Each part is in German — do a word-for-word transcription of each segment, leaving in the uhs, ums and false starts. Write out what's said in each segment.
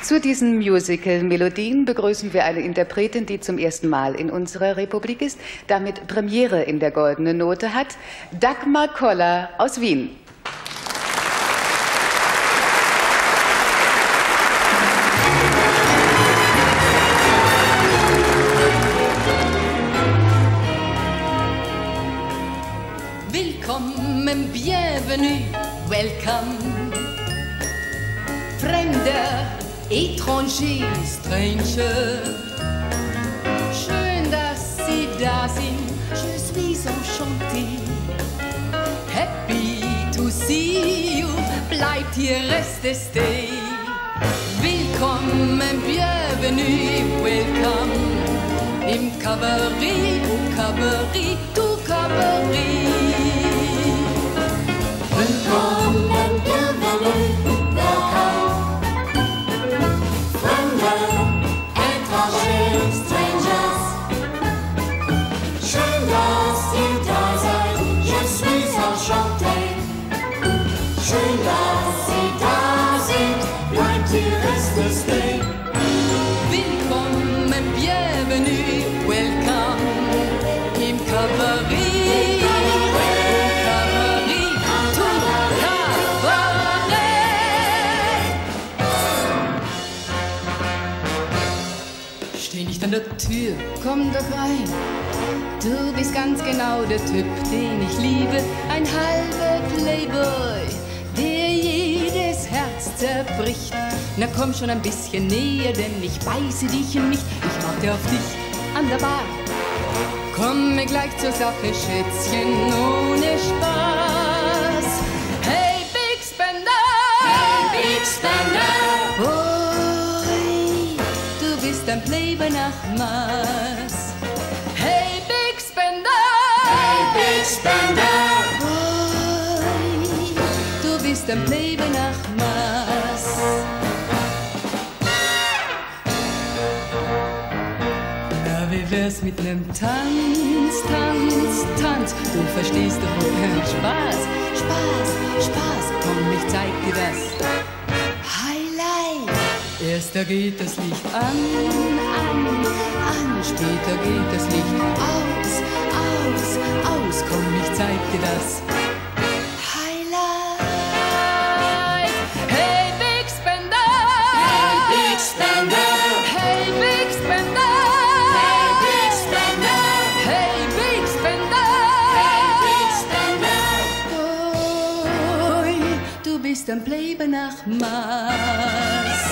Zu diesen Musical-Melodien begrüßen wir eine Interpretin, die zum ersten Mal in unserer Republik ist, damit Premiere in der Goldenen Note hat, Dagmar Koller aus Wien. Willkommen, bienvenue, welcome. Fremder, étranger, stranger. Schön, dass Sie da sind, je suis enchantée. Happy to see you, bleibt hier, reste, stay. Willkommen, bienvenue, welcome. Im Cabaret, au Cabaret, du Cabaret. Willkommen, bienvenue, welcome. Fremder, étrangers, strangers. Schön, dass ihr da seid, je suis enchantée. Schön, dass Sie da sind, bleibt hier, reste, stay. Willkommen, bienvenue, welcome. Im Cabaret. Steh nicht an der Tür, komm doch rein. Du bist ganz genau der Typ, den ich liebe. Ein halber Playboy, der jedes Herz zerbricht. Na komm schon ein bisschen näher, denn ich beiße dich nicht. Ich warte auf dich an der Bar. Komm mir gleich zur Sache, Schätzchen, ohne Spaß. Hey, Big Spender! Hey, Big Spender! Boy, du bist ein Playboy nach Maß. Hey, Big Spender! Hey, Big Spender! Boy, du bist ein Playboy nach Maß. Na, wie wär's mit nem Tanz, Tanz, Tanz? Du verstehst doch wohl keinen Spaß, Spaß, Spaß. Komm, ich zeig dir das. Highlight. Erst da geht das Licht an, an, an. Später geht das Licht aus, aus, aus. Komm, ich zeig dir das. Highlight. Hey, Big Spender! Hey, Big Spender! Hey, Big Spender! Hey, Big Spender! Hey, Big Spender! Hey, Big Spender! Boy, du bist ein Playboy nach Maß.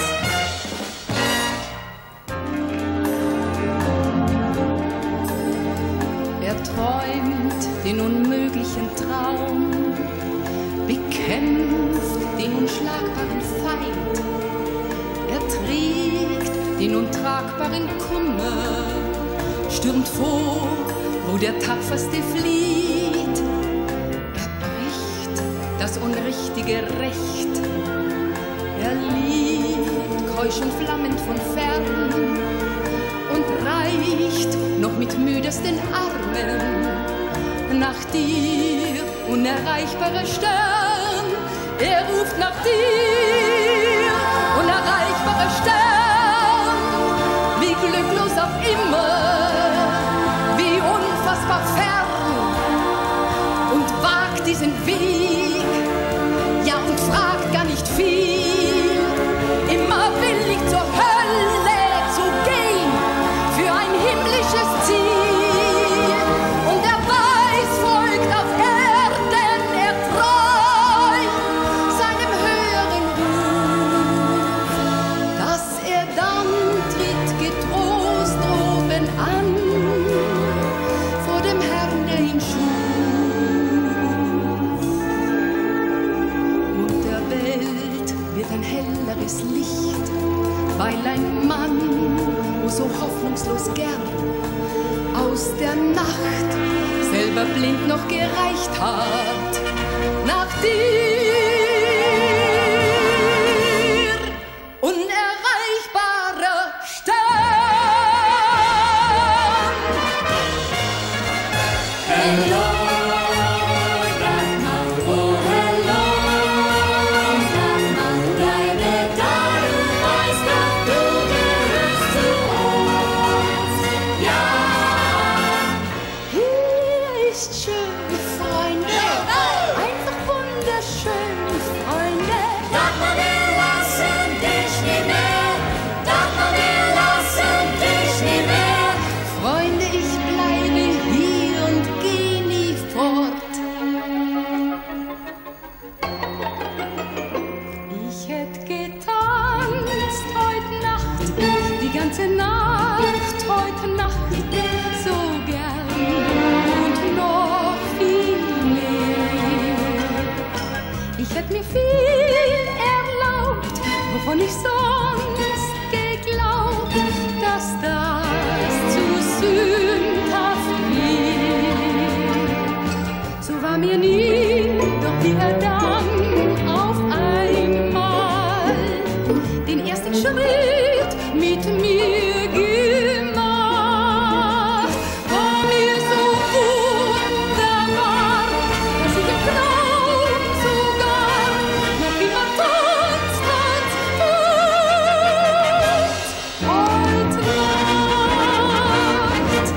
Er träumt den unmöglichen Traum, bekämpft den unschlagbaren Feind. Er trägt den untragbaren Kummer, stürmt vor, wo der Tapferste flieht. Er bricht das unrichtige Recht. Er liebt keusch und flammend von fern und reicht noch mit müdesten Armen nach dir, unerreichbarer Stern. Er ruft nach dir, unerreichbarer Stern. Wie glücklos auf immer, wie unfassbar fern. Und wagt diesen Weg, ja und fragt gar nicht viel. Immer willig zur Hölle zu gehen, für ein himmlisches Ziel. Und er weiß, folgt auf Erden er treu seinem höheren Ruf, dass er dann tritt getrost oben an, vor dem Herrn, der ihn schuf. Und der Welt wird ein helleres Licht, weil ein Mann, wo so hoffnungslos gern aus der Nacht selber blind noch gereicht hat, nach dir. Unerreichbarer Stern. Hello, Dagmar, oh hello, Dagmar, bleibe da, du weißt, getanzt heute Nacht, die ganze Nacht, heute Nacht, so gern und noch viel mehr. Ich hätte mir viel erlaubt, wovon ich sonst geglaubt, dass das zu sündhaft wird. So war mir nie, doch wieder dann auf einmal den ersten Schritt mit mir gemacht. War mir so wunderbar, dass ich im Traum sogar noch immer tanz, tanz, tanz. Heute Nacht.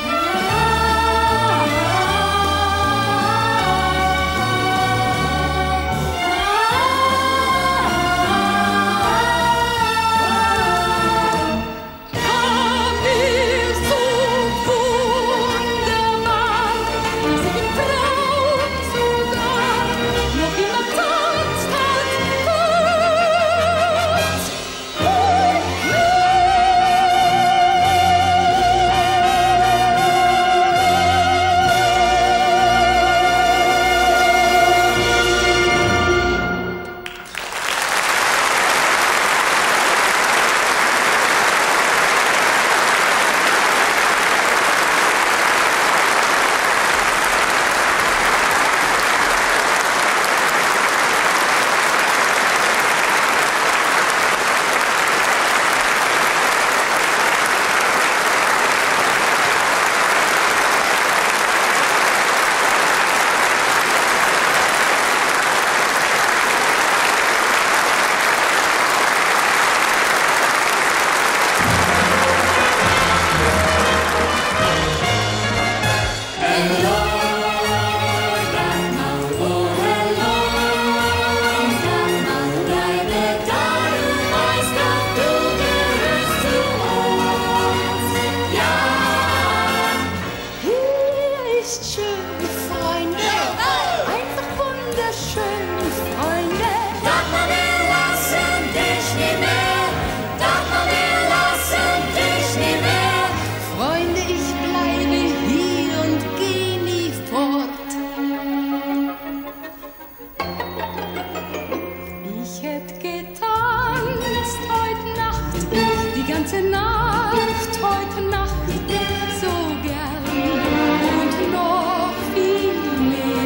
Ganze Nacht, heute Nacht, so gern und noch viel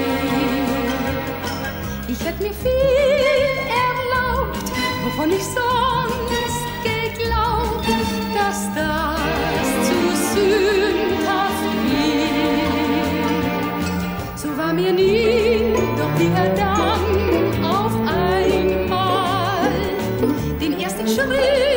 mehr. Ich hätte mir viel erlaubt, wovon ich sonst geglaubt, dass das zu sündhaft wird. So war mir nie, doch wieder dann auf einmal den ersten Schritt